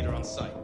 Negotiator on site.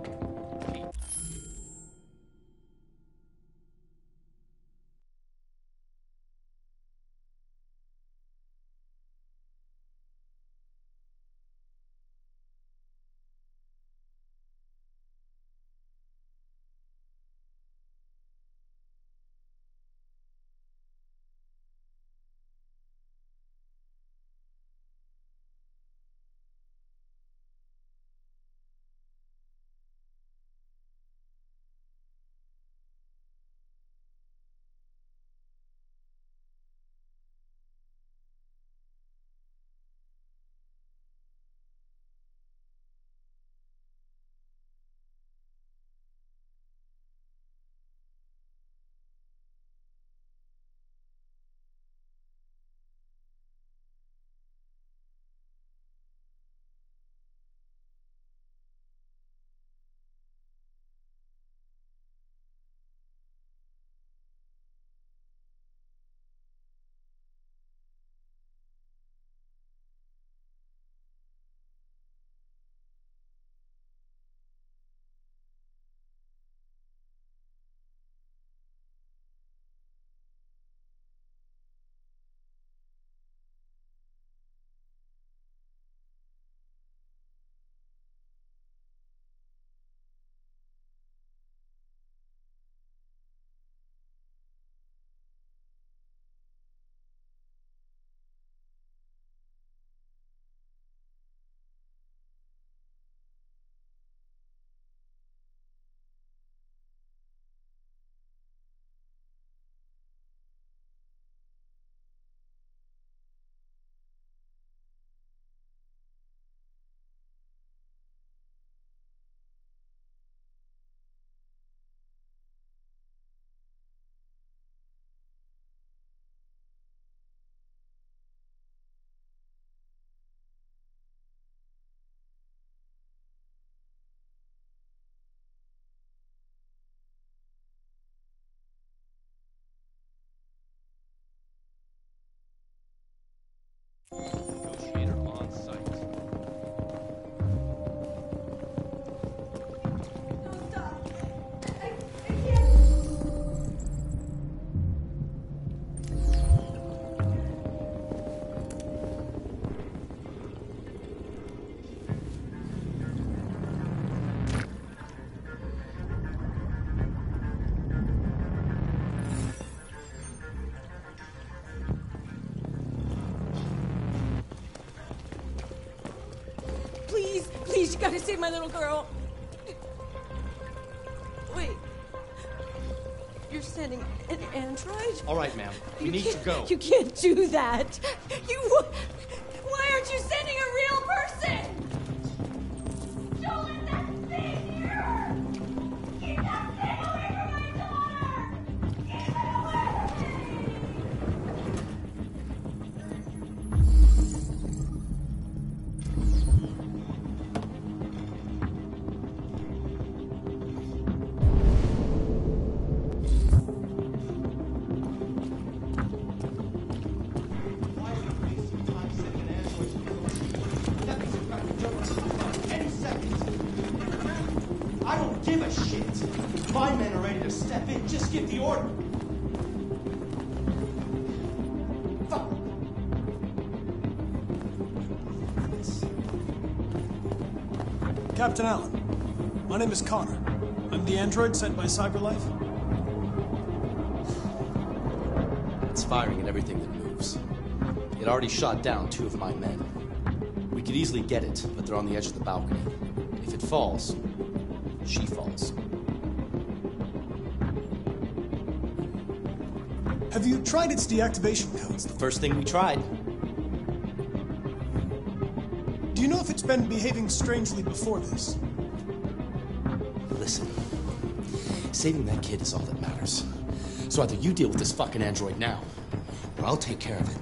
Negotiator on site. No, stop. I can't. Please, you gotta save my little girl. Wait. You're sending an android? All right, ma'am. We need to go. You can't do that. Why aren't you sending a real person? Don't let that thing here! Keep that thing away from my daughter! Keep it away from me! Why are we wasting time sending an android to that piece of crap could jump on the any second? I don't give a shit. My men are ready to step in. Just give the order. Fuck. Captain Allen, my name is Connor. I'm the android sent by CyberLife. It's firing at everything that moves. It already shot down 2 of my men. We could easily get it, but they're on the edge of the balcony. If it falls, she falls. Have you tried its deactivation codes? The first thing we tried. Do you know if it's been behaving strangely before this? Listen, saving that kid is all that matters. So either you deal with this fucking android now, or I'll take care of it.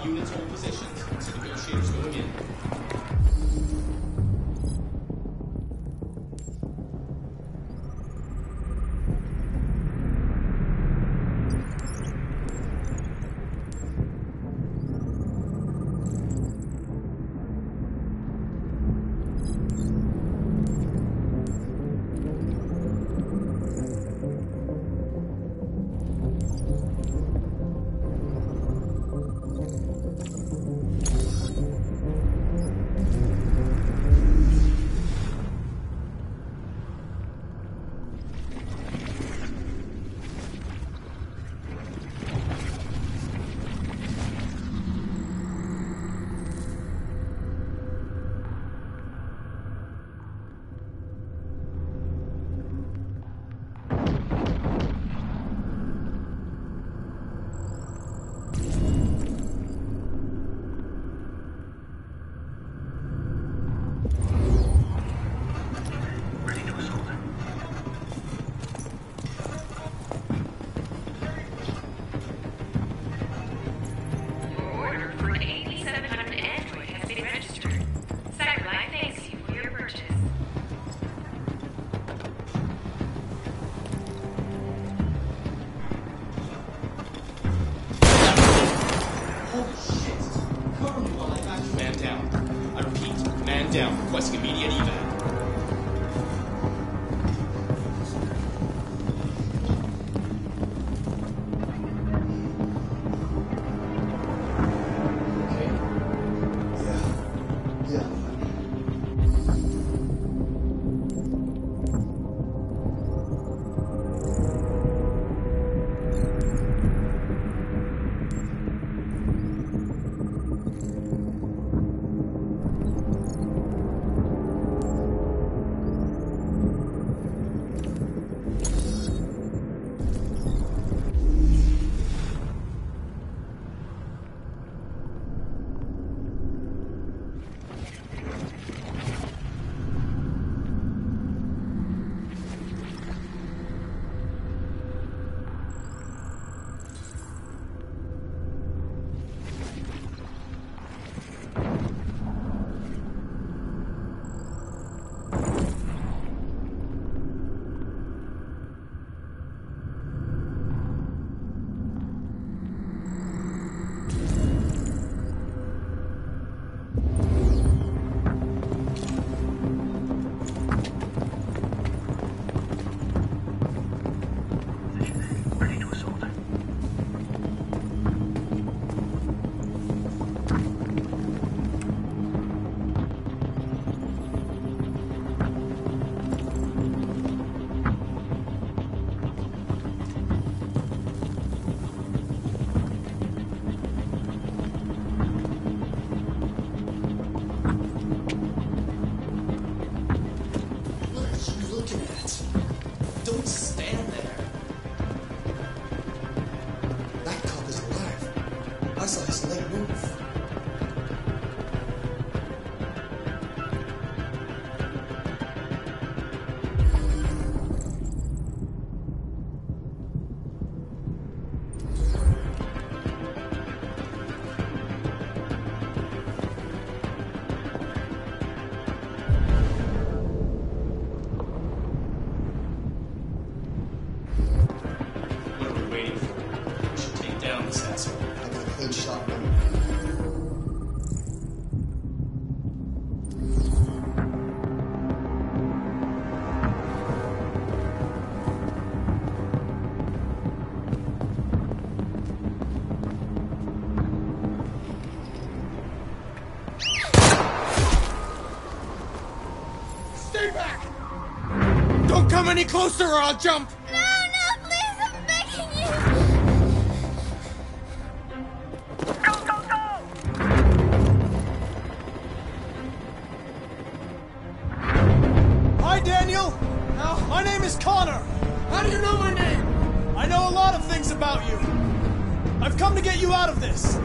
units hold positions. So negotiators going in. Requesting immediate evac. Come any closer or I'll jump! No, please, I'm begging you! Go! Hi, Daniel! My name is Connor! How do you know my name? I know a lot of things about you. I've come to get you out of this.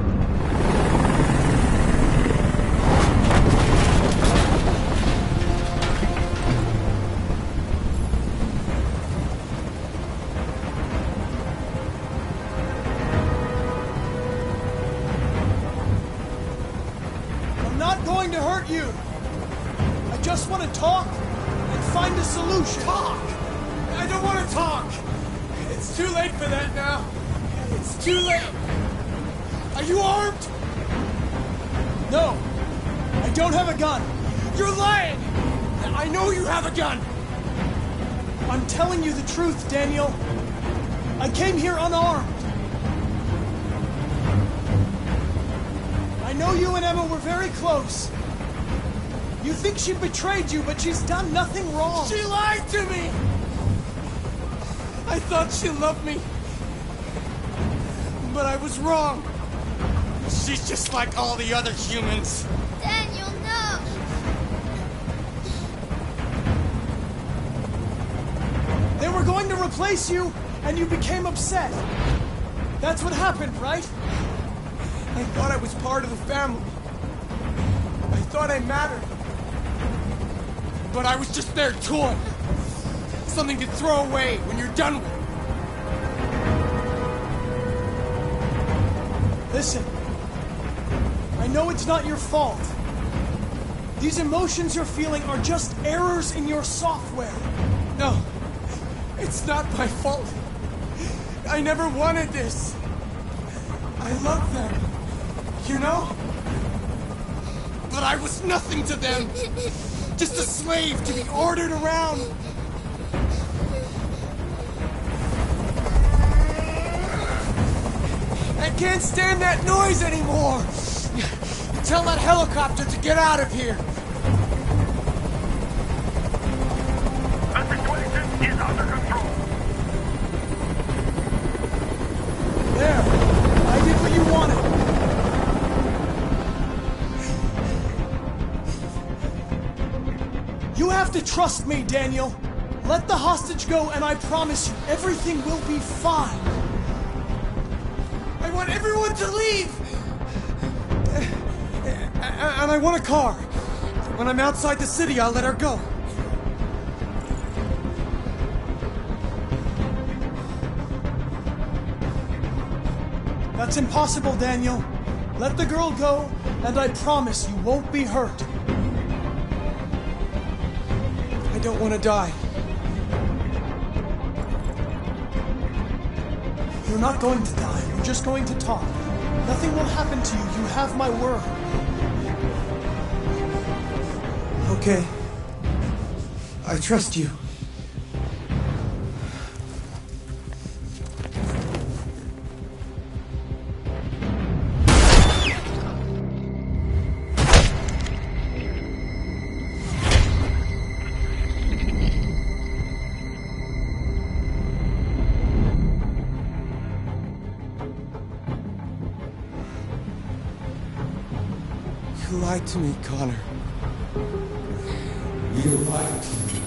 hurt you. I just want to talk and find a solution. Talk! I don't want to talk! It's too late for that now. It's too late. Are you armed? No, I don't have a gun. You're lying! I know you have a gun! I'm telling you the truth, Daniel. I came here unarmed. I know you and Emma were very close. You think she betrayed you, but she's done nothing wrong. She lied to me! I thought she loved me. But I was wrong. She's just like all the other humans. Daniel, no! They were going to replace you, and you became upset. That's what happened, right? I thought I was part of the family. I thought I mattered. But I was just their toy. Something to throw away when you're done with it. Listen, I know it's not your fault. These emotions you're feeling are just errors in your software. No, it's not my fault. I never wanted this. I love them, you know? But I was nothing to them. Just a slave to be ordered around. I can't stand that noise anymore. Tell that helicopter to get out of here. The situation is under control. There, I did what you wanted. You have to trust me, Daniel. Let the hostage go, and I promise you, everything will be fine. I want everyone to leave! And I want a car. When I'm outside the city, I'll let her go. That's impossible, Daniel. Let the girl go, and I promise you won't be hurt. I don't want to die. You're not going to die. You're just going to talk. Nothing will happen to you. You have my word. Okay. I trust you. You lied to me, Connor. You lied to me.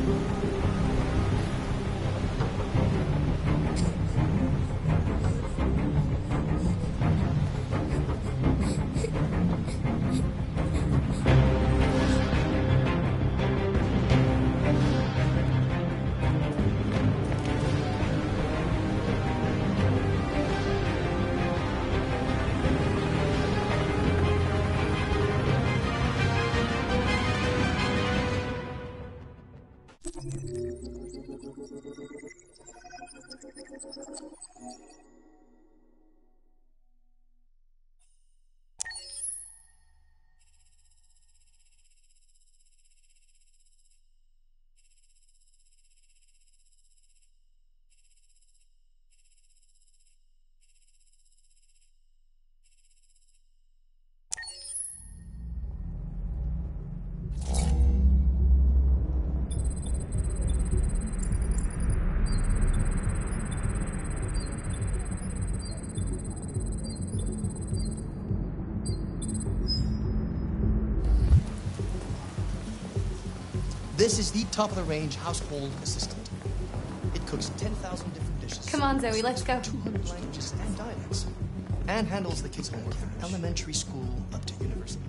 This is the top-of-the-range household assistant. It cooks 10,000 different dishes. Come on, Zoe, let's go. 200 languages and dialects. And handles the kids' homework from elementary school up to university.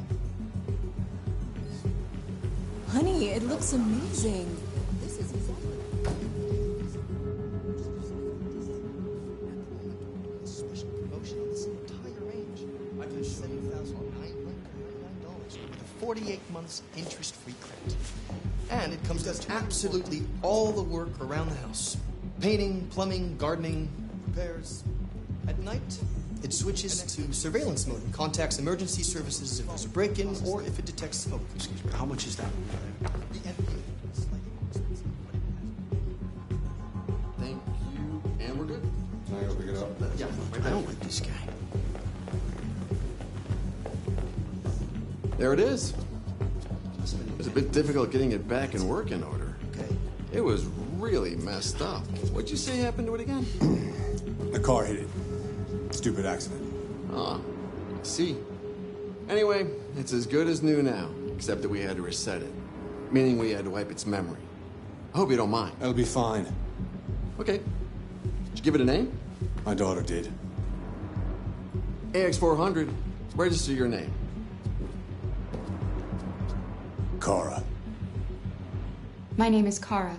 Honey, it looks amazing. This is Special promotion on this entire range. I paid $7,999 with a 48 months interest-free credit. And it comes with absolutely all the work around the house. Painting, plumbing, gardening, repairs. At night, it switches to surveillance mode and contacts emergency services if there's a break-in or if it detects smoke. Excuse me, how much is that? The NPA is slightly more expensive, but it has... Thank you. And we're good? Can I go pick it up? Yeah, I don't like this guy. There it is. It was a bit difficult getting it back in working order. Okay. It was really messed up. What'd you say happened to it again? The car hit it. Stupid accident. Ah, I see. Anyway, it's as good as new now, except that we had to reset it. Meaning we had to wipe its memory. I hope you don't mind. That'll be fine. Okay. Did you give it a name? My daughter did. AX400. Register your name. Kara. My name is Kara.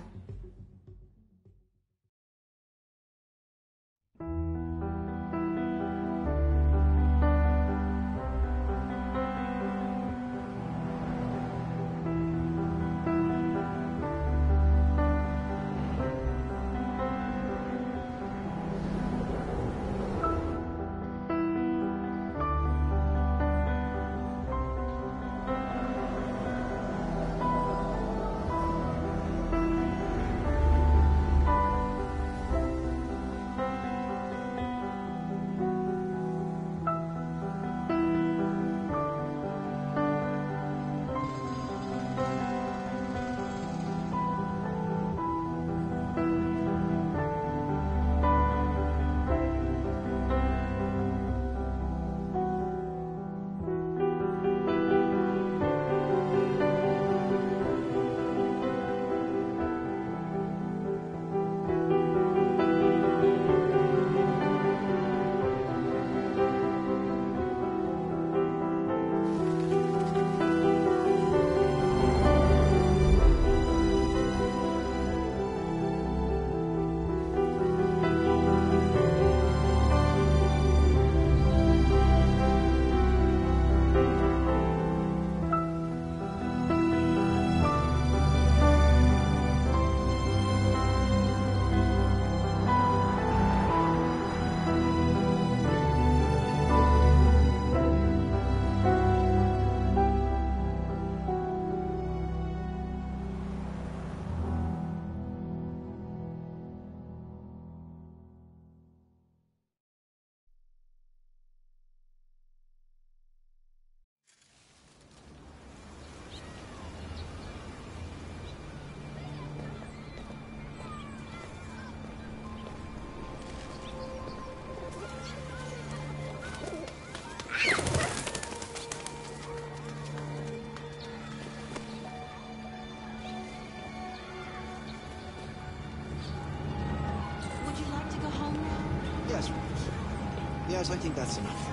Yes, I think that's enough.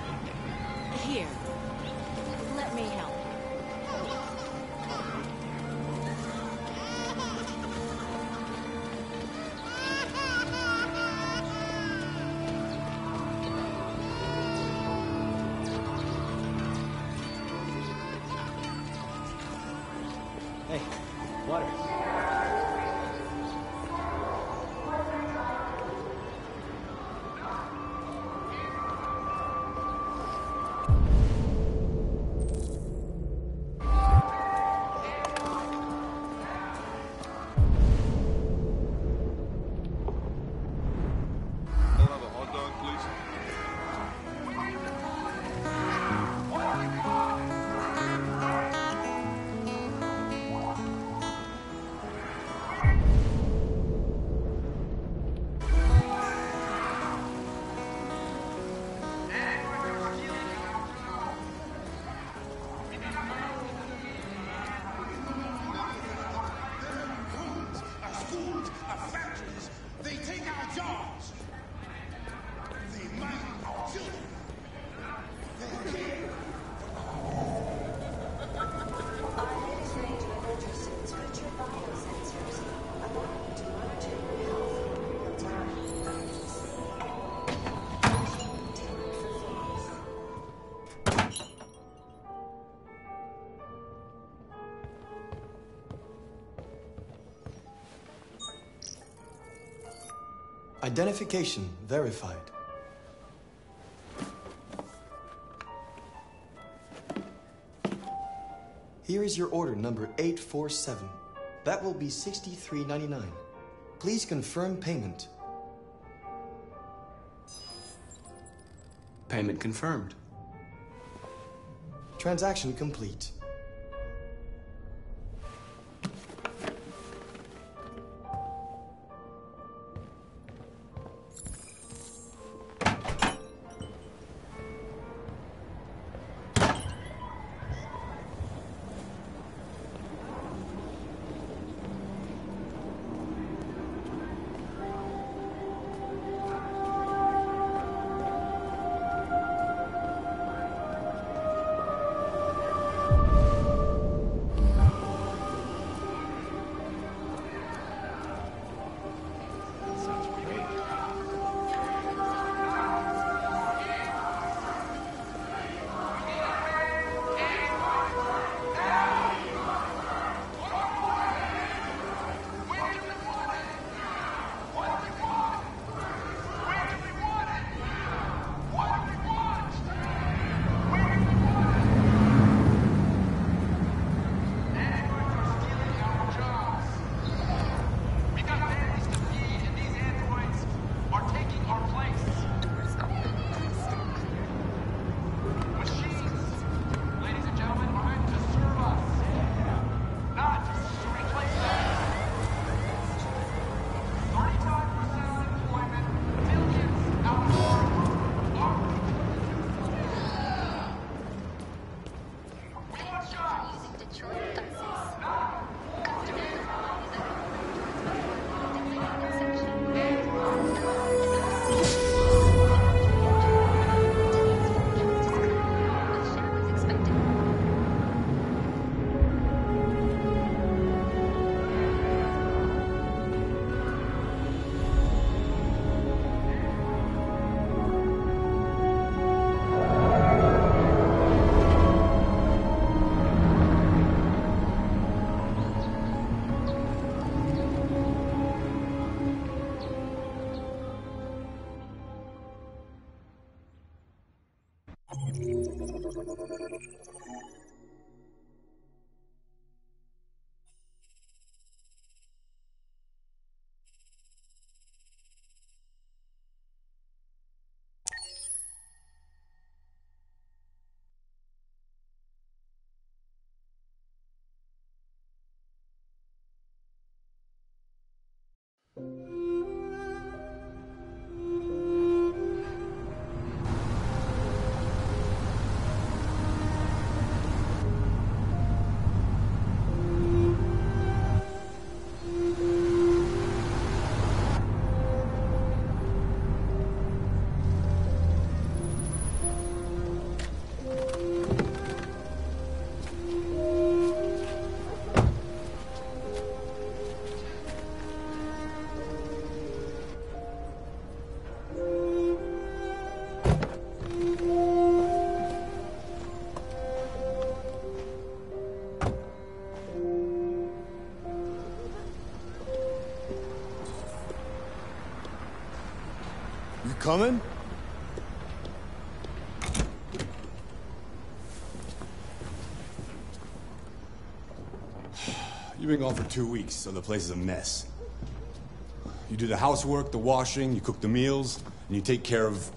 Here. Let me help. Hey, water. Identification verified. Here is your order number 847. That will be $63.99. Please confirm payment. Payment confirmed. Transaction complete. You coming? You've been gone for 2 weeks, so the place is a mess. You do the housework, the washing, you cook the meals, and you take care of...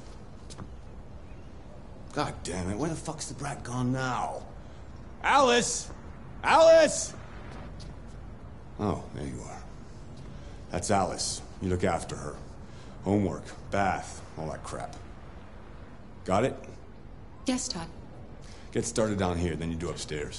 God damn it, where the fuck's the brat gone now? Alice! Alice! Oh, there you are. That's Alice. You look after her. Homework, bath, all that crap. Got it? Yes, Todd. Get started down here, then you do upstairs.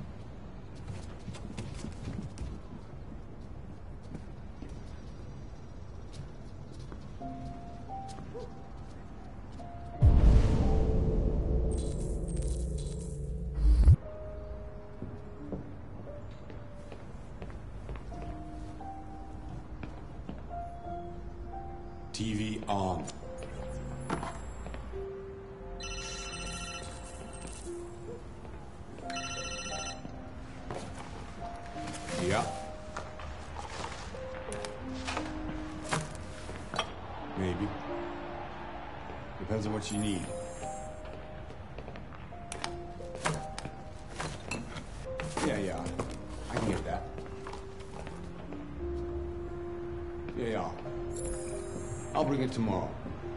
TV on. Yeah. Maybe. Depends on what you need. Yeah, I can get that. Yeah. I'll bring it tomorrow.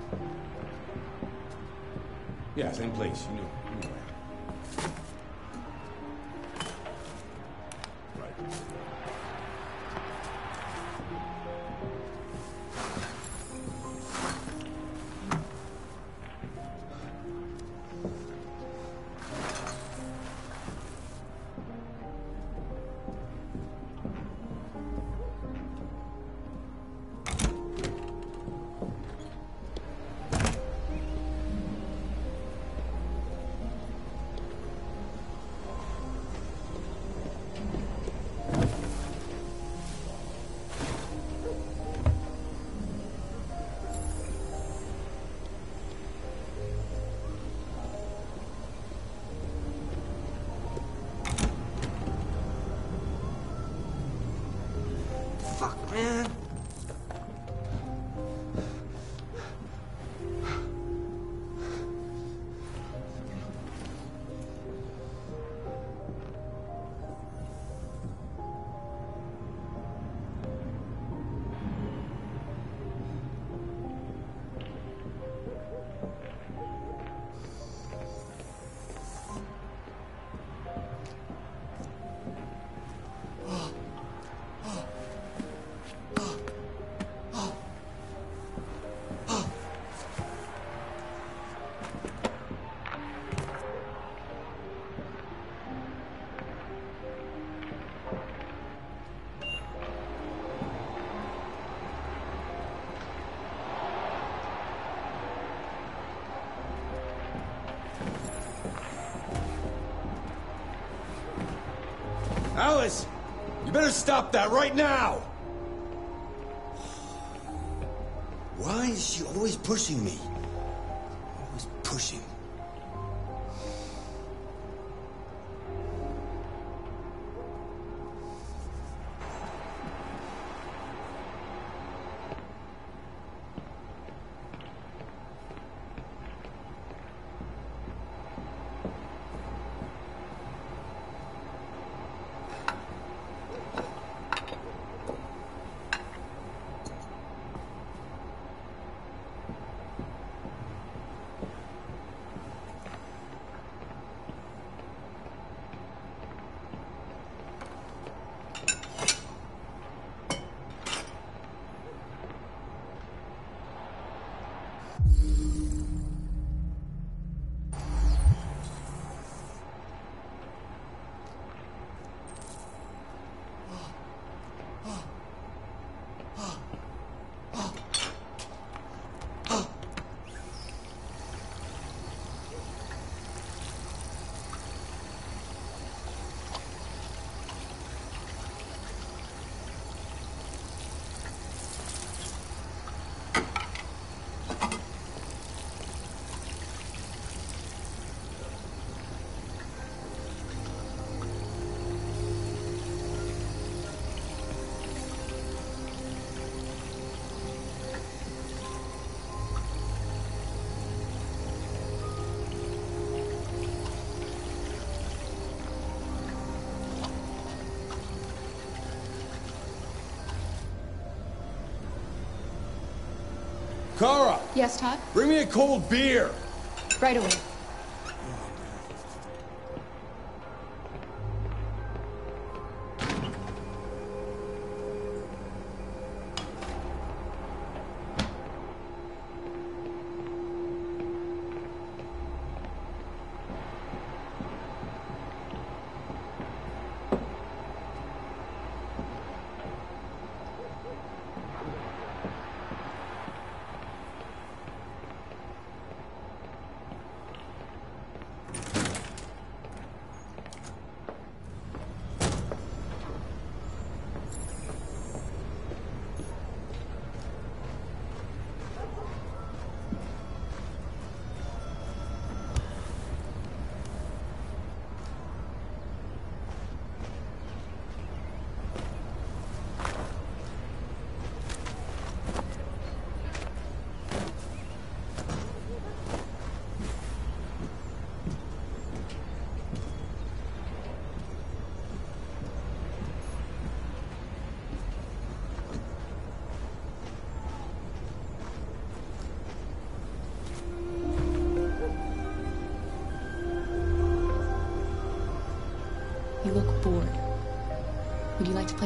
Yeah, same place, you know. Right. Fuck, man. Alice! You better stop that right now! Why is she always pushing me? Always pushing. Kara! Yes, Todd? Bring me a cold beer! Right away.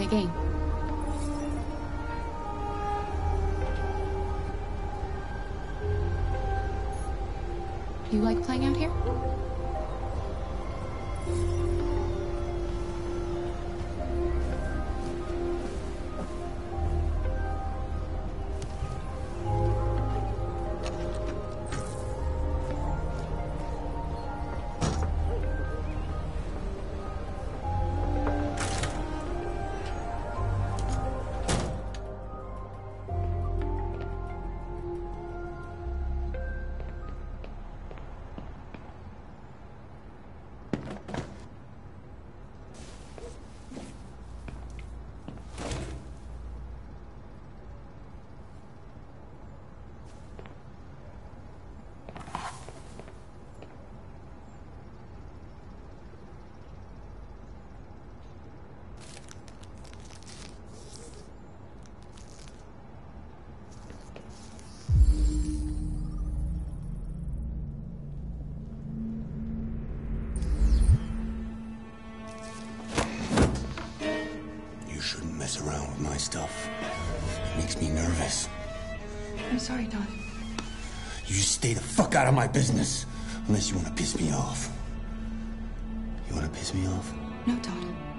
a game. You like playing out here? Mess around with my stuff. It makes me nervous. I'm sorry, Todd. You just stay the fuck out of my business. Unless you want to piss me off. You want to piss me off? No, Todd.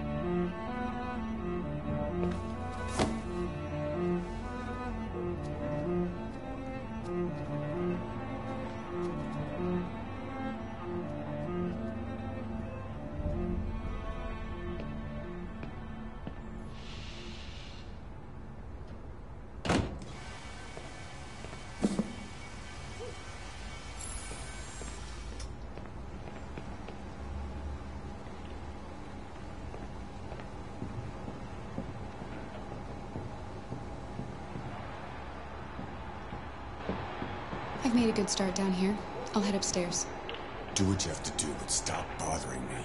I've made a good start down here. I'll head upstairs. Do what you have to do, but stop bothering me.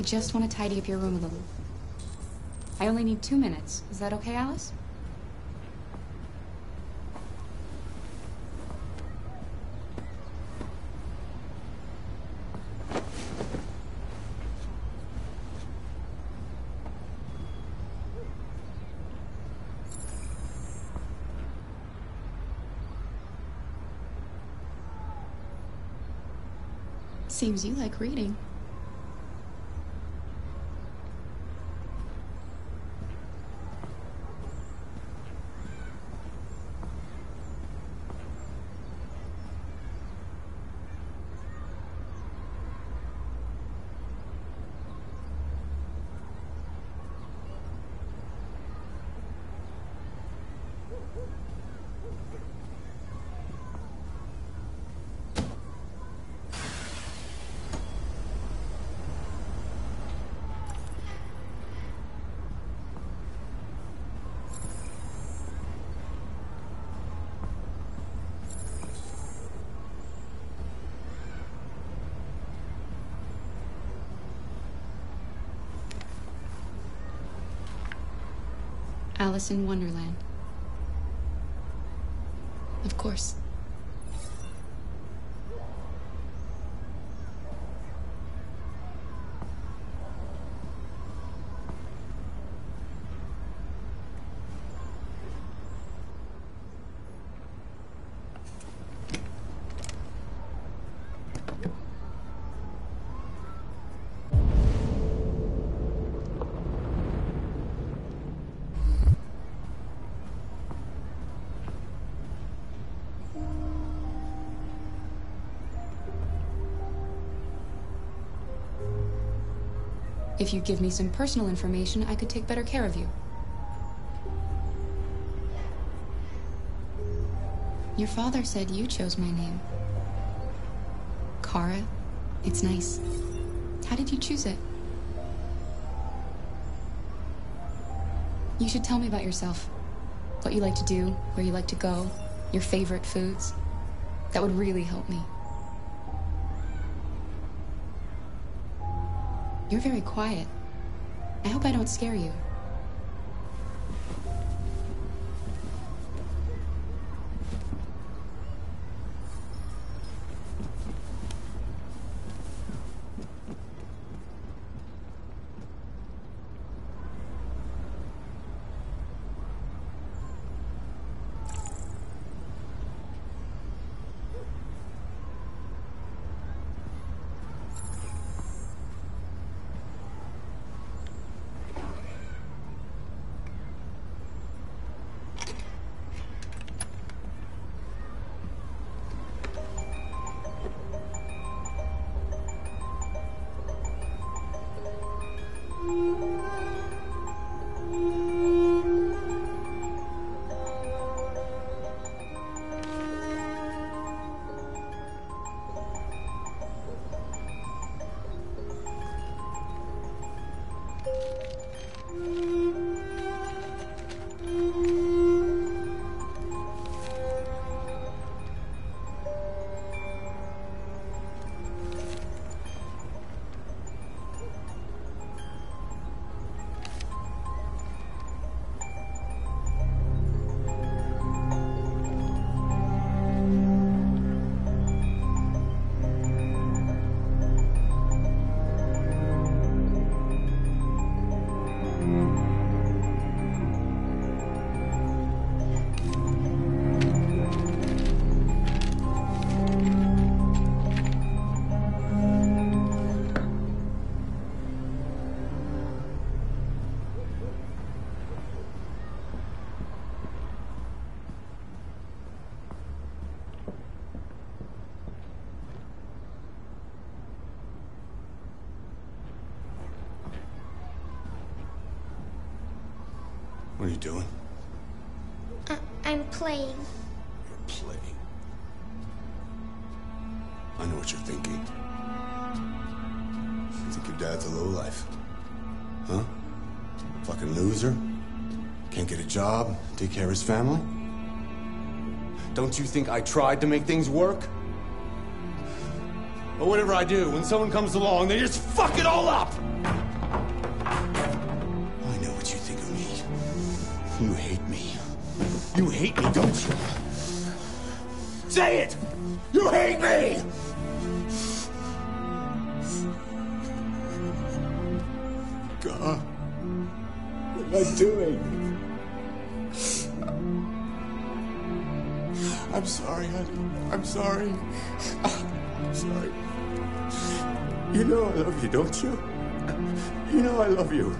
just want to tidy up your room a little. I only need 2 minutes. Is that okay, Alice? Seems you like reading. Alice in Wonderland. Of course. If you give me some personal information, I could take better care of you. Your father said you chose my name. Kara. It's nice. How did you choose it? You should tell me about yourself. What you like to do, where you like to go, your favorite foods. That would really help me. You're very quiet. I hope I don't scare you. What are you doing? I'm playing. You're playing. I know what you're thinking. You think your dad's a lowlife? Huh? Fucking loser? Can't get a job, take care of his family? Don't you think I tried to make things work? But whatever I do, when someone comes along, they just fuck it all up! You hate me. You hate me, don't you? Say it! You hate me! God, what am I doing? I'm sorry, honey. I'm sorry. I'm sorry. You know I love you, don't you? You know I love you.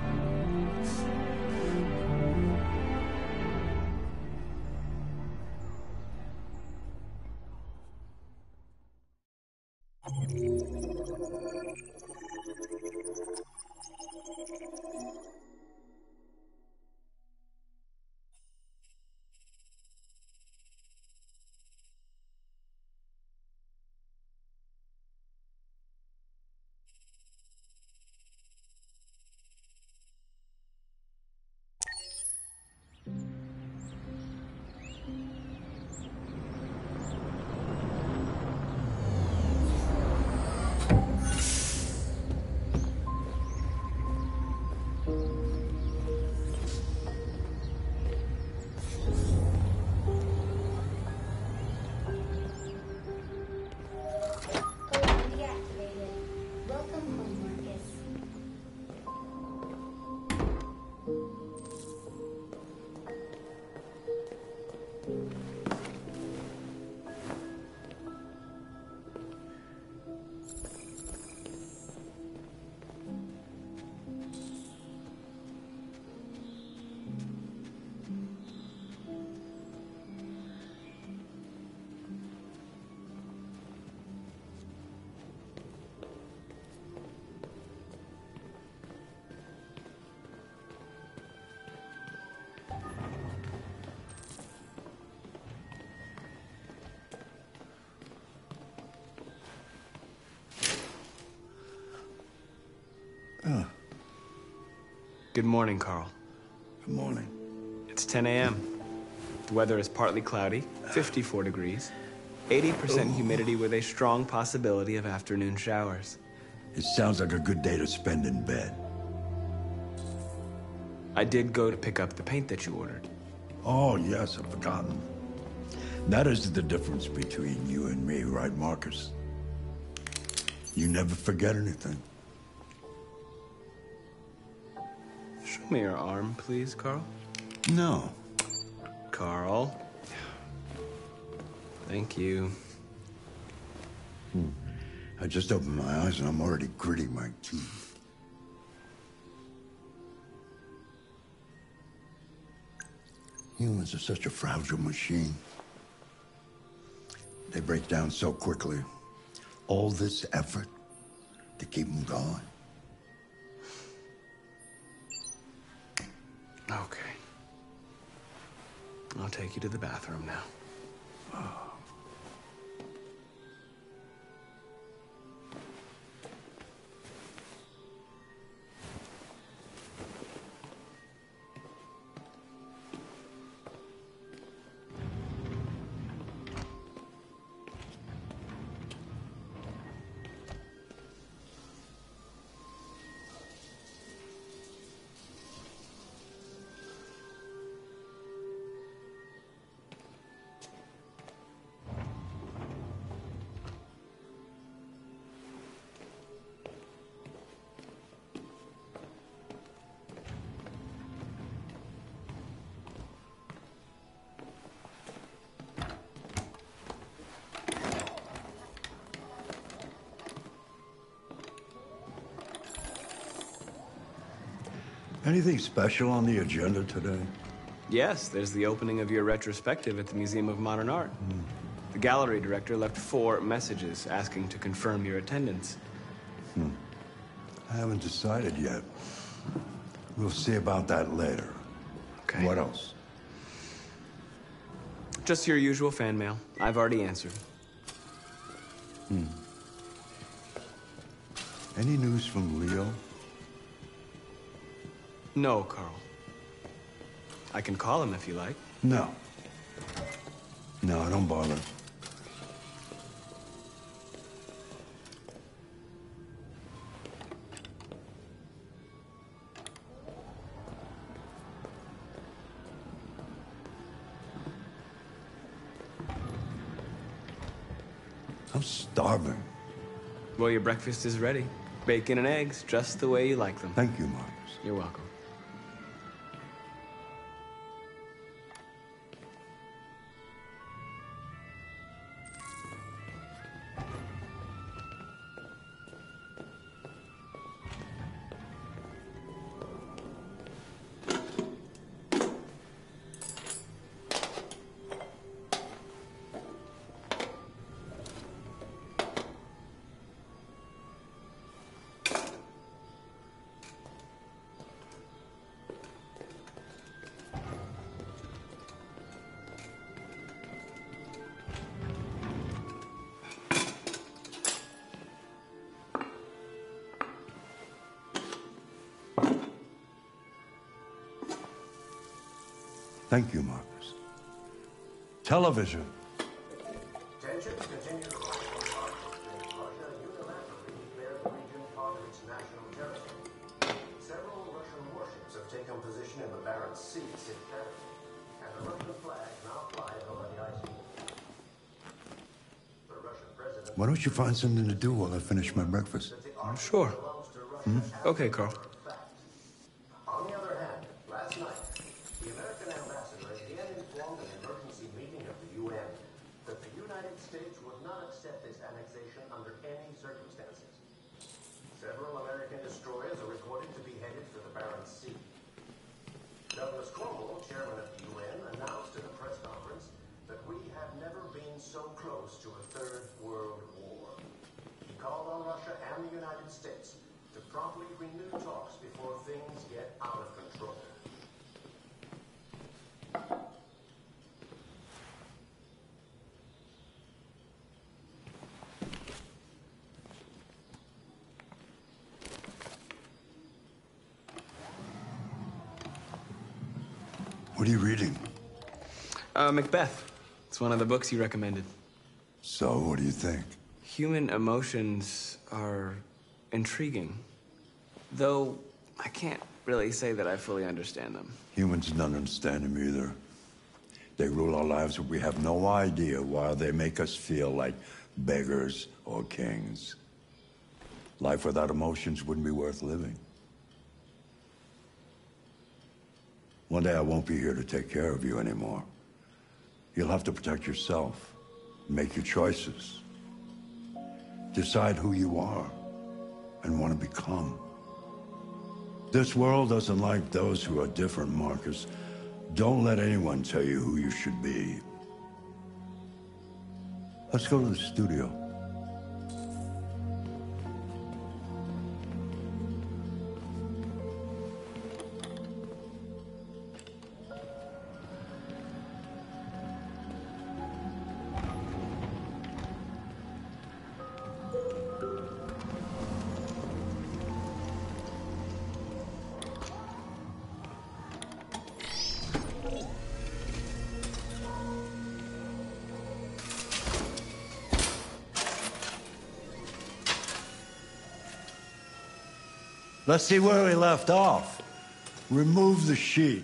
Good morning, Carl. Good morning. It's 10 a.m. The weather is partly cloudy, 54 degrees, 80% humidity with a strong possibility of afternoon showers. It sounds like a good day to spend in bed. I did go to pick up the paint that you ordered. Oh, yes, I've forgotten. That is the difference between you and me, right, Marcus? You never forget anything. Show me your arm, please, Carl. No. Carl. Thank you. I just opened my eyes and I'm already gritting my teeth. Humans are such a fragile machine. They break down so quickly. All this effort to keep them going. Okay. I'll take you to the bathroom now. Anything special on the agenda today? Yes, there's the opening of your retrospective at the Museum of Modern Art. The gallery director left 4 messages asking to confirm your attendance. I haven't decided yet. We'll see about that later. Okay. What else? Just your usual fan mail. I've already answered. Any news from Leo? No, Carl. I can call him if you like. No. No, don't bother. I'm starving. Well, your breakfast is ready. Bacon and eggs, just the way you like them. Thank you, Marcus. You're welcome. Thank you, Marcus. Television. Tensions continue to rise on Russia unilaterally declared the region part of its national territory. Several Russian warships have taken position in the Barents Sea, and the Russian flag now flies over the ice wall. The Russian president... Why don't you find something to do while I finish my breakfast? Sure. Okay, Carl. On the other hand, last night, the American ambassador again informed an emergency meeting of the UN that the United States would not accept this annexation under any circumstances. Several American destroyers are reported to be headed for the Barents Sea. Douglas Cromwell, chairman of the UN, announced in a press conference that we have never been so close to a third world war. He called on Russia and the United States to promptly renew talks before things get out of control. What are you reading? Macbeth. It's one of the books you recommended. So, what do you think? Human emotions are intriguing. Though, I can't really say that I fully understand them. Humans don't understand them either. They rule our lives, but we have no idea why they make us feel like beggars or kings. Life without emotions wouldn't be worth living. One day I won't be here to take care of you anymore. You'll have to protect yourself, make your choices, decide who you are and want to become. This world doesn't like those who are different, Marcus. Don't let anyone tell you who you should be. Let's go to the studio. Let's see where we left off. Remove the sheet.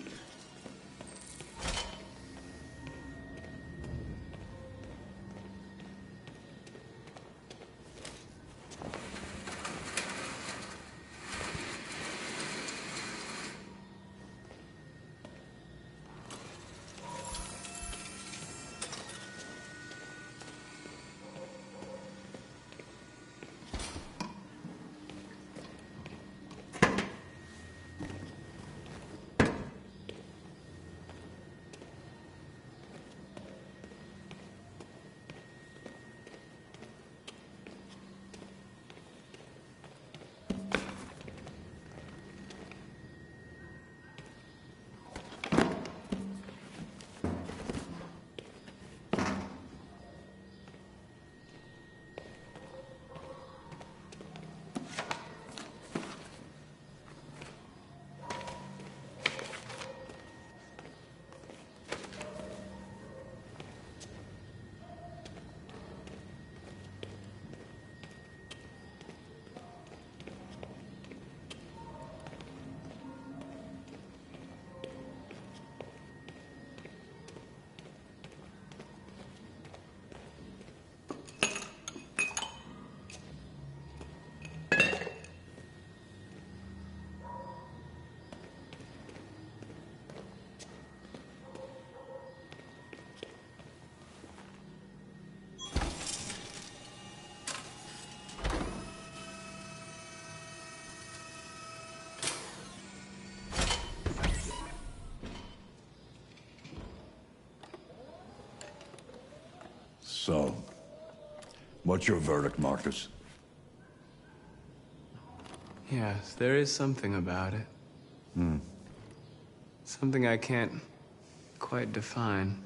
So, what's your verdict, Marcus? Yes, there is something about it. Something I can't quite define.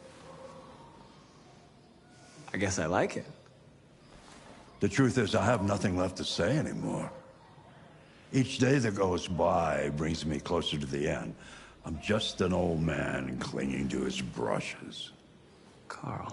I guess I like it. The truth is, I have nothing left to say anymore. Each day that goes by brings me closer to the end. I'm just an old man clinging to his brushes. Carl.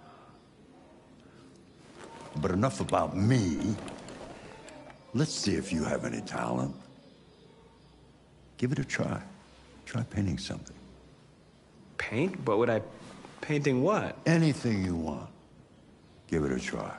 But enough about me. Let's see if you have any talent. Give it a try. Try painting something. Paint? What would I... Painting what? Anything you want. Give it a try.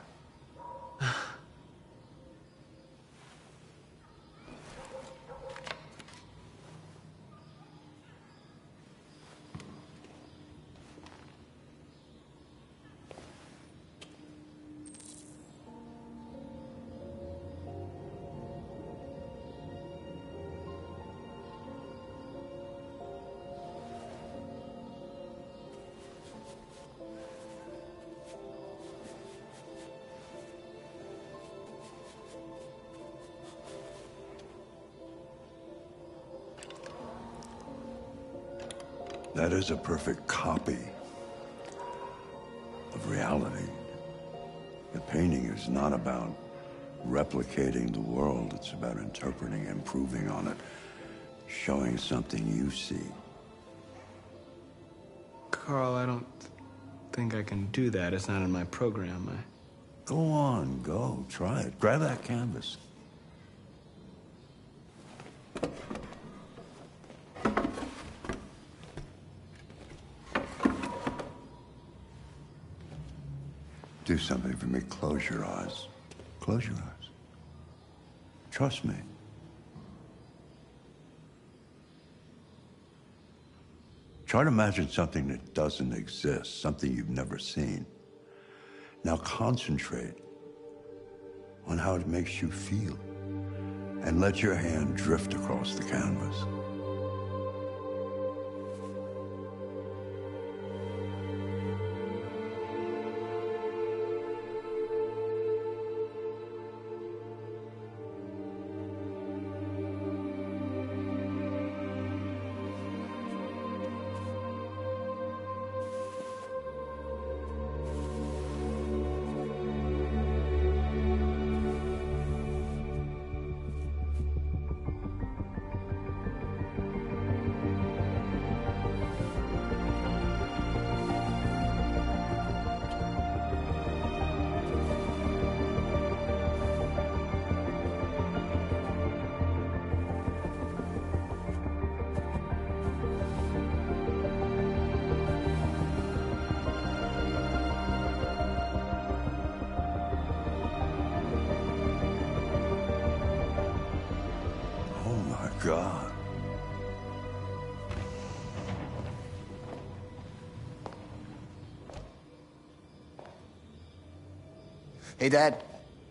That is a perfect copy of reality. The painting is not about replicating the world. It's about interpreting, improving on it, showing something you see. Carl, I don't think I can do that. It's not in my program. Go on, go. Try it. Grab that canvas. Do something for me. Close your eyes. Close your eyes. Trust me. Try to imagine something that doesn't exist, something you've never seen. Now concentrate on how it makes you feel, and let your hand drift across the canvas. God. Hey, Dad.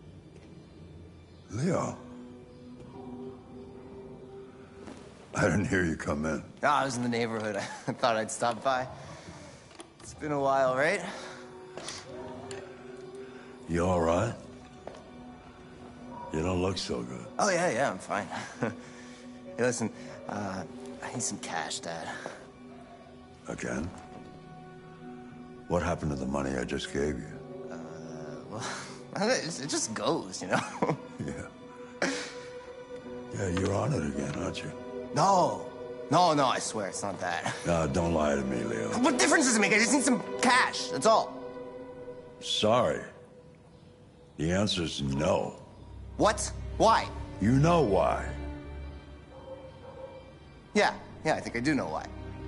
Leo. I didn't hear you come in. Oh, I was in the neighborhood. I thought I'd stop by. It's been a while, right? You all right? You don't look so good. Oh, yeah, I'm fine. Hey, listen, I need some cash, Dad. Again? What happened to the money I just gave you? Well, it just goes, you know? Yeah, you're on it again, aren't you? No, I swear it's not that. No, don't lie to me, Leo. What difference does it make? I just need some cash, that's all. Sorry. The answer's no. What? Why? You know why. Yeah, I think I do know why.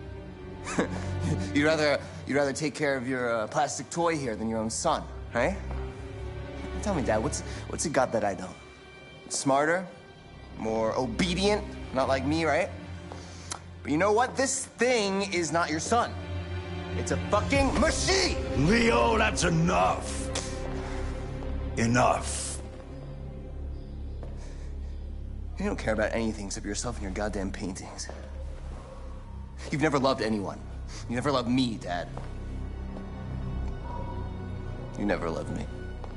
You'd rather take care of your plastic toy here than your own son, right? Tell me, Dad, what's it got that I don't? Smarter? More obedient? Not like me, right? But you know what? This thing is not your son. It's a fucking machine! Leo, that's enough. Enough. You don't care about anything except yourself and your goddamn paintings. You've never loved anyone. You never loved me, Dad. You never loved me.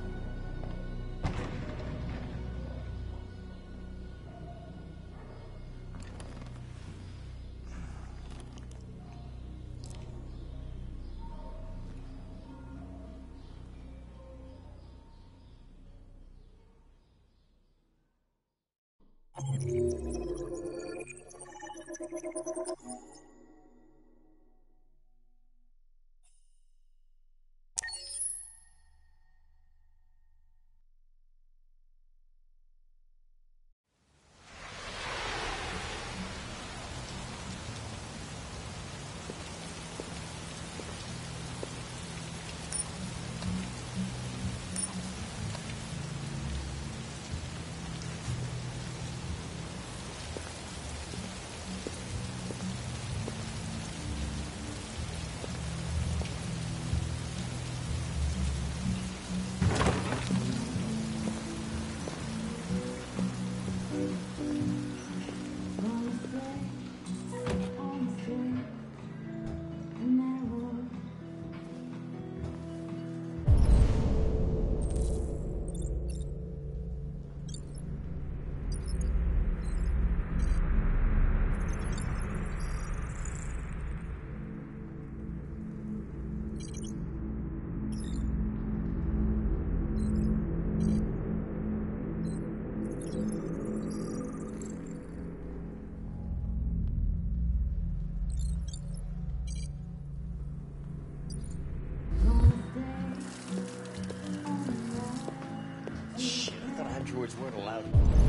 Androids weren't allowed.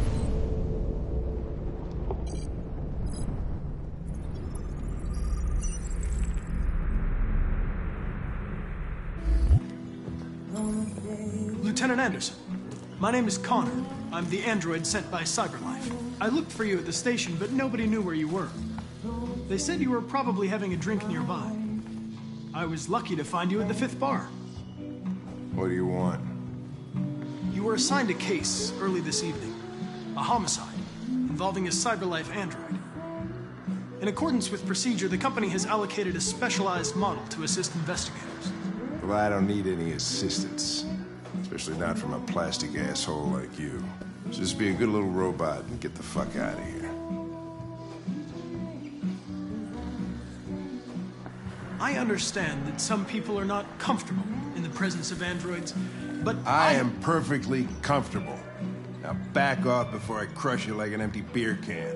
Lieutenant Anderson, my name is Connor. I'm the android sent by CyberLife. I looked for you at the station, but nobody knew where you were. They said you were probably having a drink nearby. I was lucky to find you at the 5th bar. What do you want? You were assigned a case early this evening. A homicide involving a CyberLife android. In accordance with procedure, the company has allocated a specialized model to assist investigators. Well, I don't need any assistance. Especially not from a plastic asshole like you. Just be a good little robot and get the fuck out of here. I understand that some people are not comfortable in the presence of androids, but I am perfectly comfortable. Now back off before I crush you like an empty beer can.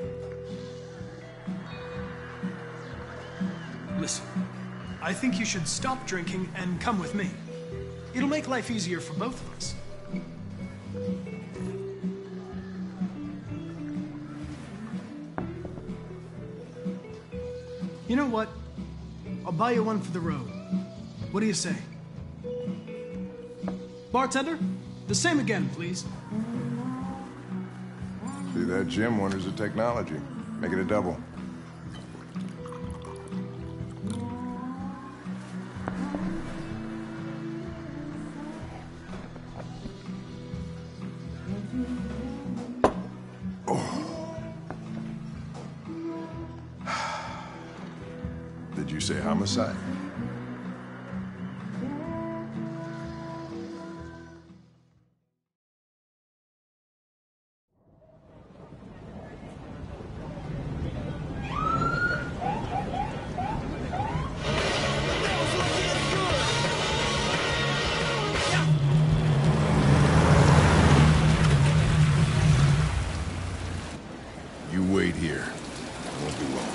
Listen, I think you should stop drinking and come with me. It'll make life easier for both of us. You know what? I'll buy you one for the road. What do you say? Bartender, the same again, please. See that, Jim? Wonders of technology. Make it a double. Did you say homicide? You wait here. It won't be long.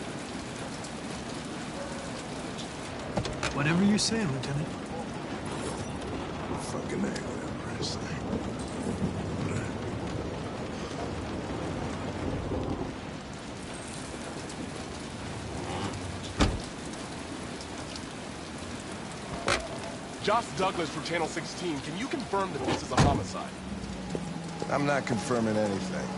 Whatever you say, Lieutenant. Fucking A, whatever I say. Josh Douglas from Channel 16. Can you confirm that this is a homicide? I'm not confirming anything.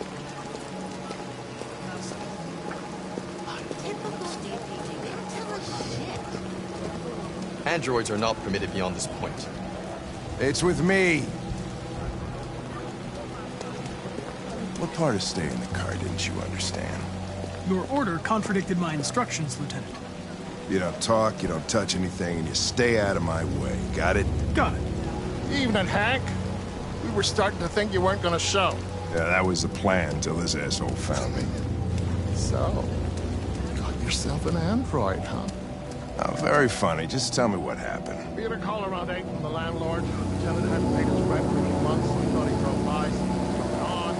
Androids are not permitted beyond this point. It's with me. What part of staying in the car didn't you understand? Your order contradicted my instructions, Lieutenant. You don't talk, you don't touch anything, and you stay out of my way. Got it? Got it. Evening, Hank. We were starting to think you weren't gonna show. Yeah, that was the plan till this asshole found me. So, got yourself an android, huh? Oh, very funny. Just tell me what happened. We had a call around 8 from the landlord. The tenant hadn't paid his rent for a few months, so we thought he drove by, see what was going on.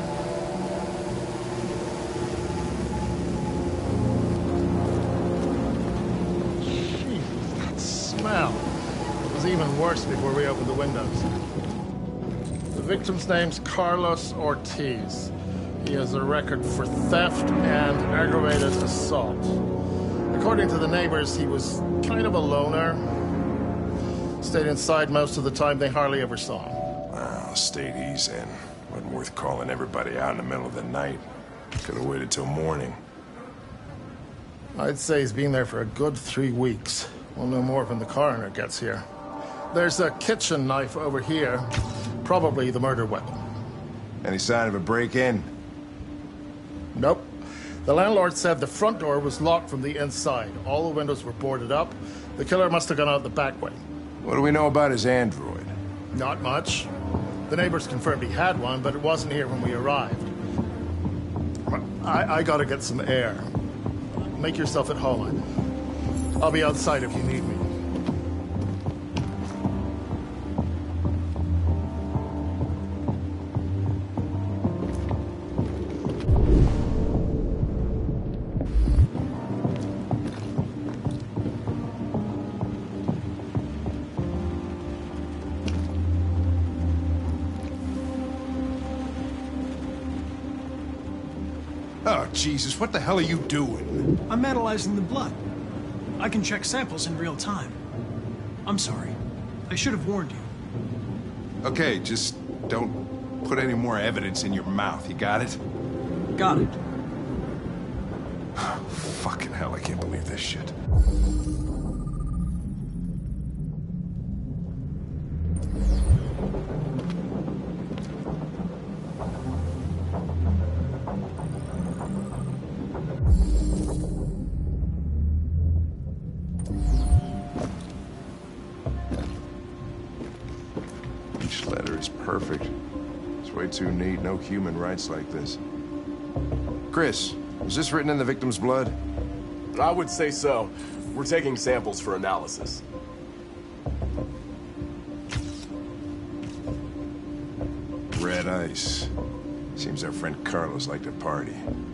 Jeez, that smell. It was even worse before we opened the windows. The victim's name's Carlos Ortiz. He has a record for theft and aggravated assault. According to the neighbors, he was kind of a loner. Stayed inside most of the time. They hardly ever saw him. Well, state he's in. Wasn't worth calling everybody out in the middle of the night. Could have waited till morning. I'd say he's been there for a good 3 weeks. We'll know more when the coroner gets here. There's a kitchen knife over here. Probably the murder weapon. Any sign of a break-in? Nope. The landlord said the front door was locked from the inside. All the windows were boarded up. The killer must have gone out the back way. What do we know about his android? Not much. The neighbors confirmed he had one, but it wasn't here when we arrived. I gotta get some air. Make yourself at home. I'll be outside if you need me. Oh, Jesus, what the hell are you doing? I'm analyzing the blood. I can check samples in real time. I'm sorry. I should have warned you. Okay, just don't put any more evidence in your mouth. You got it? Got it. Fucking hell, I can't believe this shit. Each letter is perfect. It's way too neat. No human writes like this. Chris, was this written in the victim's blood? I would say so. We're taking samples for analysis. Red ice. Seems our friend Carlos liked to party.